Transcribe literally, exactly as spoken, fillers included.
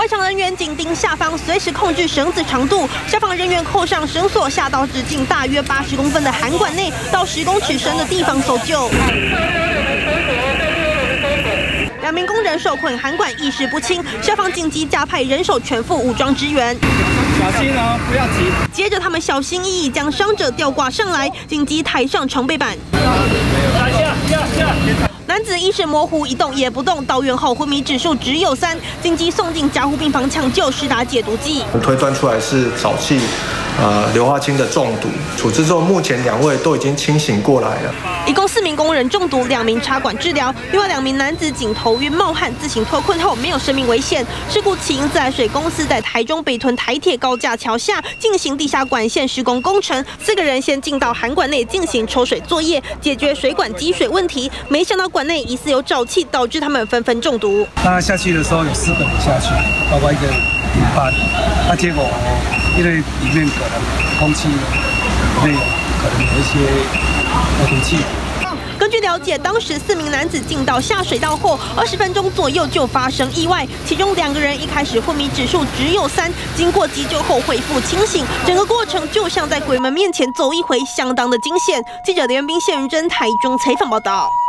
外场人员紧盯下方，随时控制绳子长度。消防人员扣上绳索，下到直径大约八十公分的涵管内，到十公尺深的地方搜救。 两名工人受困涵管，意识不清，消防紧急加派人手全副武装支援。 小心哦，不要急。 接着，他们小心翼翼将伤者吊挂上来，紧急抬上长背板。 下下下！ 男子意识模糊，一动也不动，到院后昏迷指数只有三，紧急送进加护病房抢救，施打解毒剂。 推断出来是早期呃硫化氢的中毒，处置之后，目前两位都已经清醒过来了。 一共四名工人中毒，两名插管治疗，另外两名男子仅头晕冒汗，自行脱困后没有生命危险。事故起因自来水公司在台中北屯台铁高架桥下进行地下管线施工工程，四个人先进到涵管内进行抽水作业，解决水管积水问题，没想到管内疑似有沼气，导致他们纷纷中毒。 那下去的时候有四个人下去，包括一个领班，那结果因为里面可能空气里面可能有一些有毒气。 根据了解，当时四名男子进到下水道后，二十分钟左右就发生意外，其中两个人一开始昏迷指数只有三，经过急救后恢复清醒，整个过程就像在鬼门面前走一回，相当的惊险。记者刘元斌、谢云珍台中采访报道。